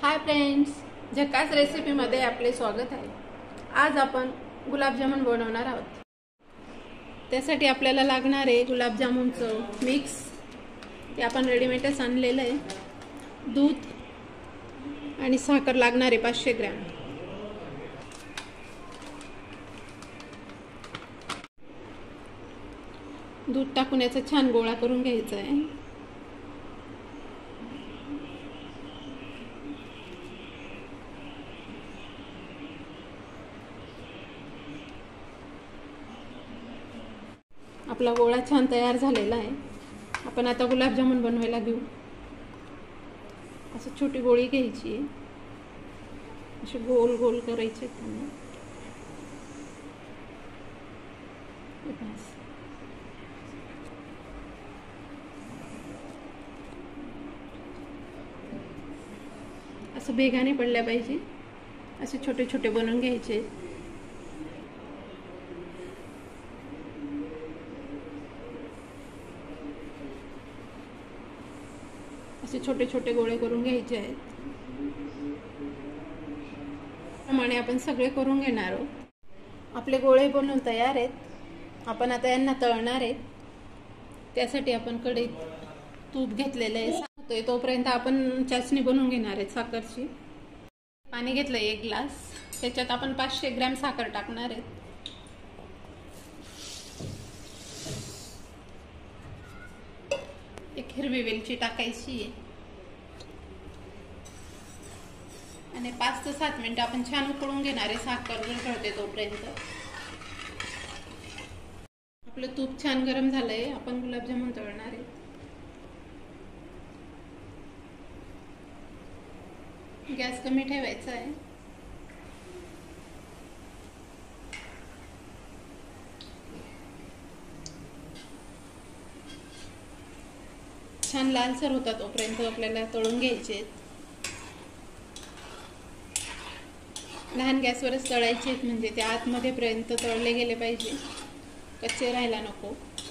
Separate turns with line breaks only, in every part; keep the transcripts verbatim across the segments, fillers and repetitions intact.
Hi friends, झकास रेसिपीमध्ये आपले स्वागत आहे। आज आपण गुलाबजामुन बनवणार आहोत। त्यासाठी आपल्याला लागणार आहे गुलाबजामुनचं मिक्स, ते आपण रेडीमेडच आणलेलं आहे। दूध आणि साखर लागणार आहे पाचशे ग्रॅम। दूध टाकून याचा छान गोळा करून घ्यायचा आहे। आपला गोळा छान तयार झालेला आहे। आपण आता गुलाबजामुन बनवायला घेऊ। असं छोटी गोळी घ्यायची आहे, असे गोल गोल करायचे त्यांना। असं भेगाने पडल्या पाहिजे, असे छोटे छोटे बनवून घ्यायचे। असे छोटे छोटे गोळे करून घ्यायचे आहेत। प्रमाणे आपण सगळे करून घेणार आहोत। आपले गोळे बनवून तयार आहेत। आपण आता यांना तळणार आहे। त्यासाठी आपण कढईत तूप घेतलेलं आहे। तोपर्यंत आपण चाशणी बनवून घेणार आहे साखरची। पाणी घेतलं एक ग्लास, त्याच्यात आपण पाचशे ग्रॅम साखर टाकणार आहे। एक हिरवी वेलची टाकायची आहे आणि पाच ते सात मिनिटं आपण छान उकळून घेणार आहे, साखर विरघळते तोपर्यंत। आपलं तूप छान गरम झालंय, आपण गुलाबजामुन तळणार आहे। गॅस कमी ठेवायचा आहे। छान लालसर होतात तोपर्यंत आपल्याला तळून घ्यायचे। लहान गॅसवरच तळायचे आहेत, म्हणजे ते आतमध्ये पर्यंत तळले गेले पाहिजे, कच्चे राहायला नको।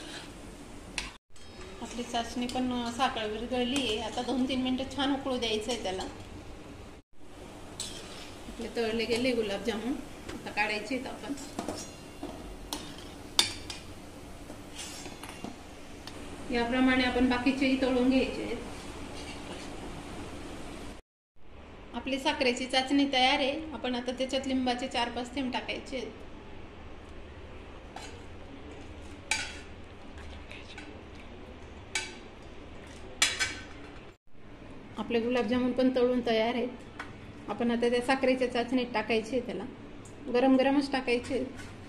आपली चाशणी पण साखर विरघळली आहे। आता दोन तीन मिनिटं छान उकळू द्यायचं आहे त्याला। आपले तळले गेले गुलाबजामुन, आता काढायचे आहेत आपण। याप्रमाणे आपण बाकीचेही तळून घ्यायचे आहेत। आपली साखरेची चाचणी तयार आहे। आपण आता त्याच्यात लिंबाचे चार पाच थेंब टाकायचे आहेत। आपले गुलाबजामुन पण तळून तयार आहेत। आपण आता त्या साखरेच्या चाचणीत टाकायचे, त्याला गरम गरमच टाकायचे।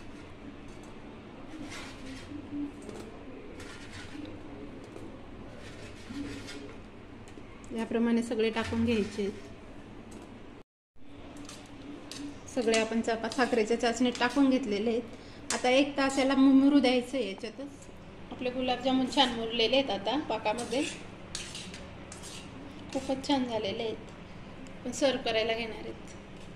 याप्रमाणे सगळे टाकून घ्यायचे। सगळे आपण साखरेच्या चाचणीत टाकून घेतलेले आहेत। आता एक तास याला मुरू द्यायचं आहे याच्यातच। आपले गुलाबजामुन छान मुरलेले आहेत आता पाकामध्ये, खूपच छान झालेले आहेत। आपण सर्व करायला घेणार आहेत।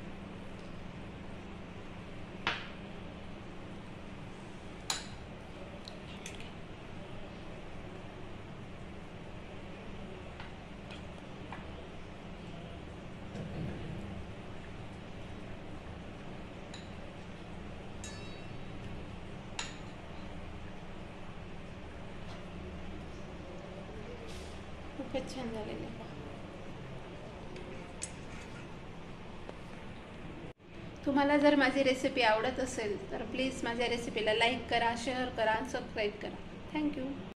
खूपच छान झालेले आहे। तुम्हाला जर माझी रेसिपी आवडत असेल तर प्लीज माझ्या रेसिपीला लाईक करा, शेअर करा, सबस्क्राईब करा। थँक्यू।